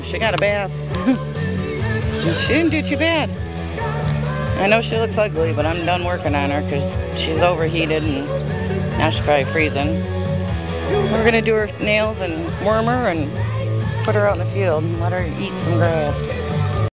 She got a bath. She didn't do too bad. I know she looks ugly, but I'm done working on her because she's overheated and now she's probably freezing. We're going to do her nails and worm her and put her out in the field and let her eat some grass.